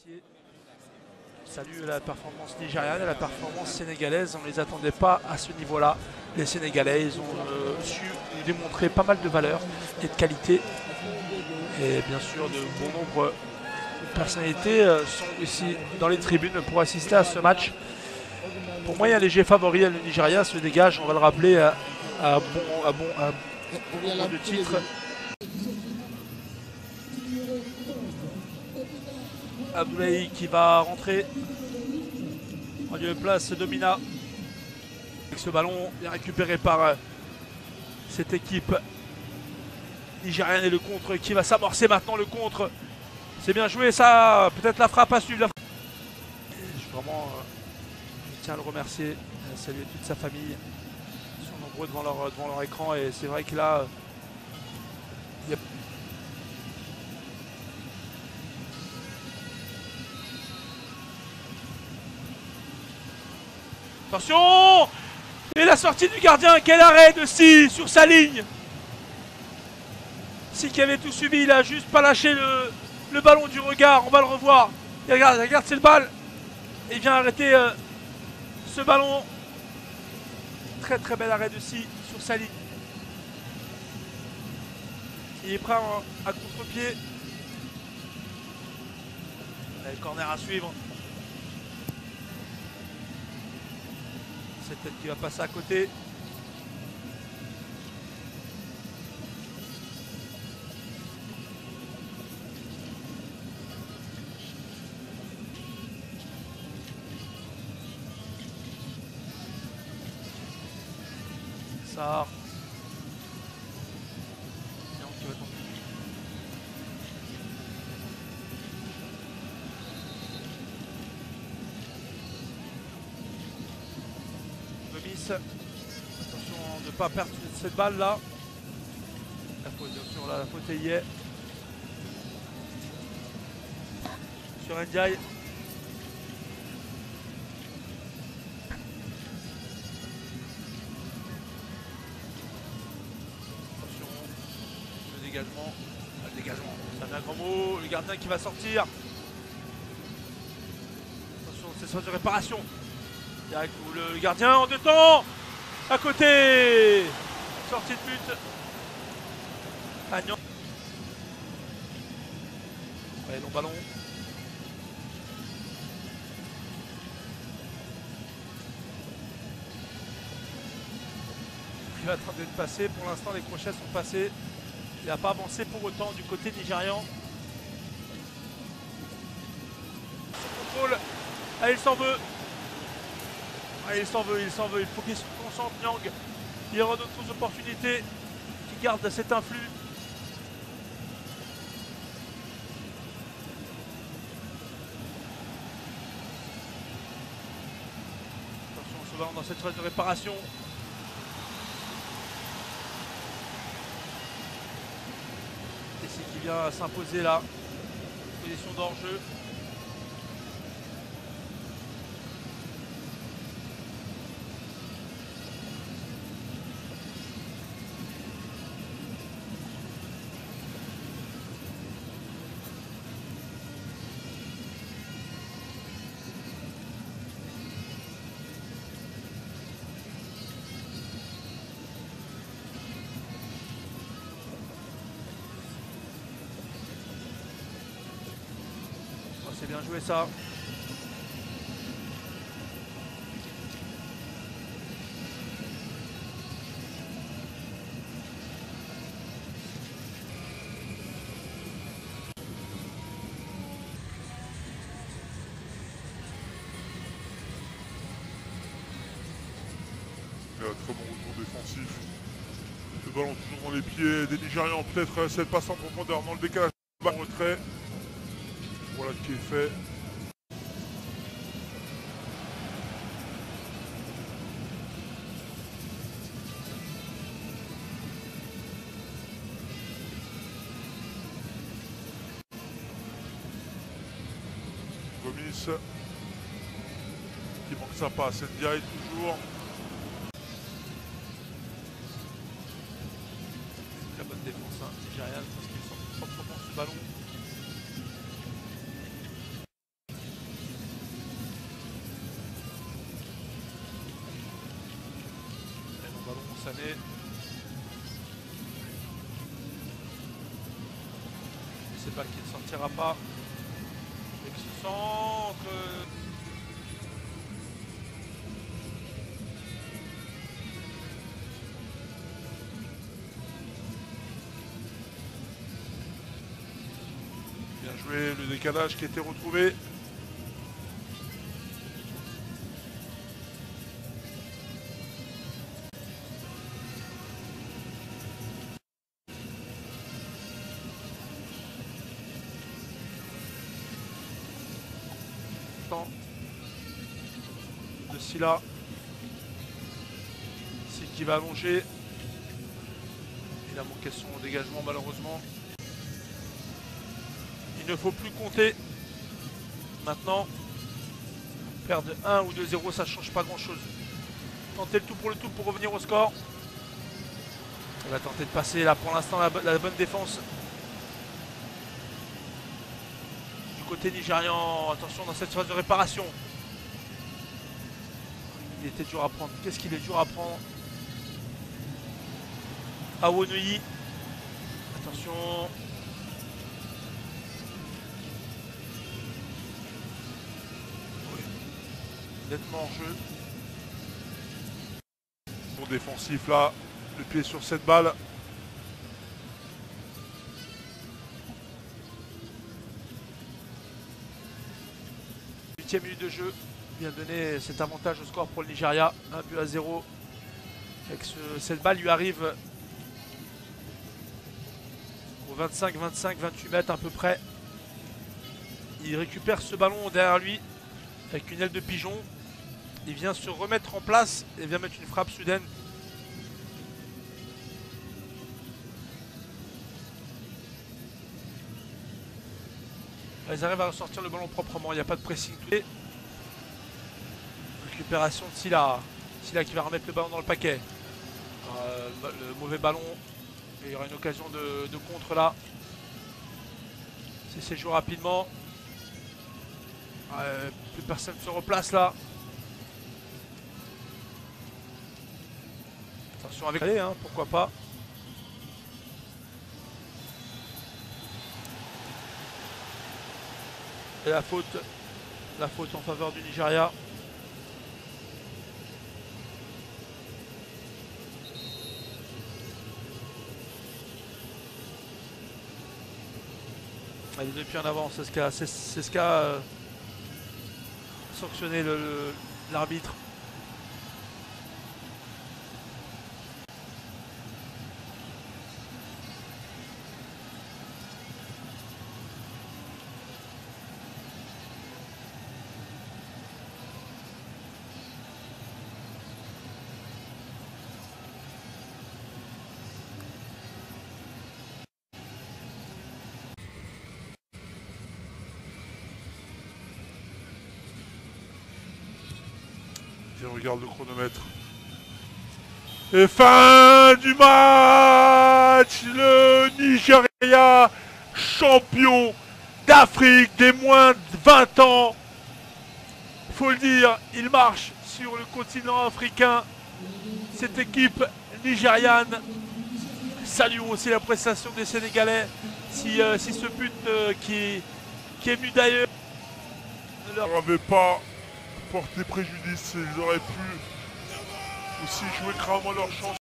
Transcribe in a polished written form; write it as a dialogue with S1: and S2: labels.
S1: Salue la performance nigériane et la performance sénégalaise. On ne les attendait pas à ce niveau-là. Les Sénégalais, ils ont su nous démontrer pas mal de valeur et de qualité. Et bien sûr, de bon nombre de personnalités sont ici dans les tribunes pour assister à ce match. Pour moi, il y a un léger favori. Le Nigeria se dégage, on va le rappeler, à bon de titre. Abdoulaye qui va rentrer en lieu de place Domina. Avec ce ballon bien récupéré par cette équipe nigériane et le contre qui va s'amorcer maintenant. Le contre, c'est bien joué ça. Peut-être la frappe à suivre. Vraiment, je tiens à le remercier, à saluer toute sa famille. Ils sont nombreux devant leur écran et c'est vrai que là, il y a... Attention! Et la sortie du gardien, quel arrêt de Si sur sa ligne! Si qui avait tout suivi, il a juste pas lâché le ballon du regard, on va le revoir. Et regarde c'est le balle. Et il vient arrêter ce ballon. Très très bel arrêt de Si sur sa ligne. Il est prêt à contre-pied. Le corner à suivre. Cette tête qui va passer à côté. Ça. Qui va tomber. Attention de ne pas perdre cette balle là. La faute, bien sûr, là, la faute y est. Sur Ndiaye. Attention, le dégagement. Le dégagement, ça fait un grand mot. Le gardien qui va sortir. Attention, c'est phase de réparation. Le gardien en deux temps. À côté. Sortie de but. Agnan. Ouais, long ballon. Il est en train d'être passé. Pour l'instant, les crochets sont passés. Il n'a pas avancé pour autant du côté nigérian. Son contrôle. Allez, il s'en veut. Allez, il s'en veut. Il faut qu'il se concentre, Nyang. Il y aura d'autres opportunités qui gardent cet influx. Attention, ce ballon dans cette phase de réparation. Et c'est qui vient s'imposer là. Position d'hors-jeu. C'est bien joué ça.
S2: Très bon retour défensif. Le ballon toujours dans les pieds des Nigérians. Peut-être cette passe en profondeur dans le décalage. Retrait. Voilà ce qui est fait. Gomis qui manque sa passe. Ndiaye toujours.
S1: Très bonne défense nigériane parce qu'ils sont proprement ce ballon. Sané. C'est pas qu'il ne sortira pas. Avec ce centre. Bien joué, le décalage qui a été retrouvé. De Silla. C'est qui va allonger. Il a manqué son dégagement malheureusement. Il ne faut plus compter. Maintenant, perdre 1 ou 2-0, ça ne change pas grand chose. Tenter le tout pour revenir au score. Il va tenter de passer là pour l'instant la bonne défense. Du côté nigérian, attention dans cette phase de réparation. Il était dur à prendre. Qu'est-ce qu'il est dur à prendre? Awoniyi. Attention. Oui. Nettement en jeu.
S2: Bon défensif là. Le pied sur cette balle.
S1: Huitième minute de jeu. Bien donné cet avantage au score pour le Nigeria. 1-0. Avec cette balle lui arrive au 25, 28 mètres à peu près. Il récupère ce ballon derrière lui avec une aile de pigeon. Il vient se remettre en place et vient mettre une frappe soudaine. Ils arrivent à ressortir le ballon proprement, il n'y a pas de pressing. Récupération de Silla. Silla qui va remettre le ballon dans le paquet. Le mauvais ballon. Et il y aura une occasion de contre là. C'est joué rapidement. Plus personne ne se replace là. Attention avec les, hein, pourquoi pas. Et la faute en faveur du Nigeria. Elle est depuis en avant, c'est ce qu'a sanctionné l'arbitre.
S2: Et on regarde le chronomètre. Et fin du match. Le Nigeria, champion d'Afrique des moins de 20 ans. Faut le dire, il marche sur le continent africain. Cette équipe nigériane. Saluons aussi la prestation des Sénégalais. Si ce but qui est venu d'ailleurs ne leur avait pas porté préjudice, ils auraient pu aussi jouer gravement leur chance.